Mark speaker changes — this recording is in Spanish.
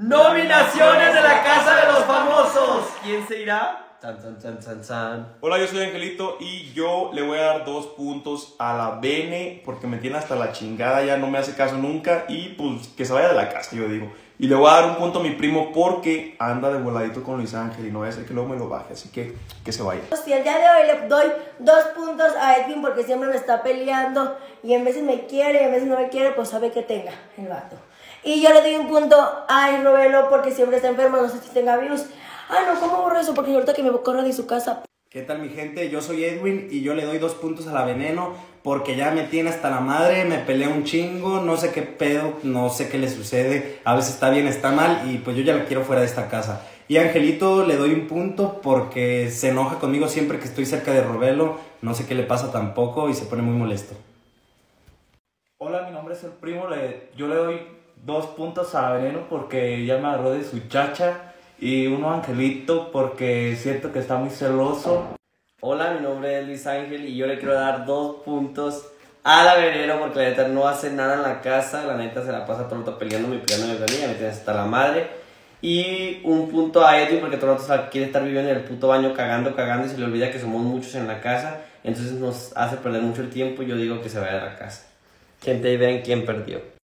Speaker 1: Nominaciones de la Casa de los Famosos. ¿Quién se irá?
Speaker 2: Hola, yo soy Angelito y yo le voy a dar 2 puntos a la Bene porque me tiene hasta la chingada, ya no me hace caso nunca y pues que se vaya de la casa, yo digo. Y le voy a dar 1 punto a mi primo porque anda de voladito con Luis Ángel y no voy a hacer que luego me lo baje, así que se vaya.
Speaker 3: Sí, el día de hoy le doy 2 puntos a Edwin porque siempre me está peleando y en veces me quiere y en veces no me quiere, pues sabe que tenga el vato. Y yo le doy 1 punto a Robelo porque siempre está enfermo, no sé si tenga virus. Ah, no, ¿cómo borro eso? Porque ahorita que me corra de su casa.
Speaker 4: ¿Qué tal mi gente? Yo soy Edwin y yo le doy 2 puntos a la Veneno porque ya me tiene hasta la madre, me pelea un chingo, no sé qué pedo, no sé qué le sucede, a veces está bien, está mal y pues yo ya la quiero fuera de esta casa. Y a Angelito le doy 1 punto porque se enoja conmigo siempre que estoy cerca de Robelo, no sé qué le pasa tampoco y se pone muy molesto.
Speaker 5: Hola, mi nombre es el primo, yo le doy 2 puntos a Veneno porque ya me agarró de su chacha. Y 1 a Angelito porque siento que está muy celoso.
Speaker 1: Hola, mi nombre es Luis Ángel y yo le quiero dar 2 puntos a la Veneno porque la neta no hace nada en la casa. La neta se la pasa todo el rato peleándome y peleándome con ella, me tiene hasta la madre. Y 1 punto a Edwin porque todo el rato quiere estar viviendo en el puto baño cagando y se le olvida que somos muchos en la casa. Entonces nos hace perder mucho el tiempo y yo digo que se vaya de la casa. Gente, ahí ven quién perdió.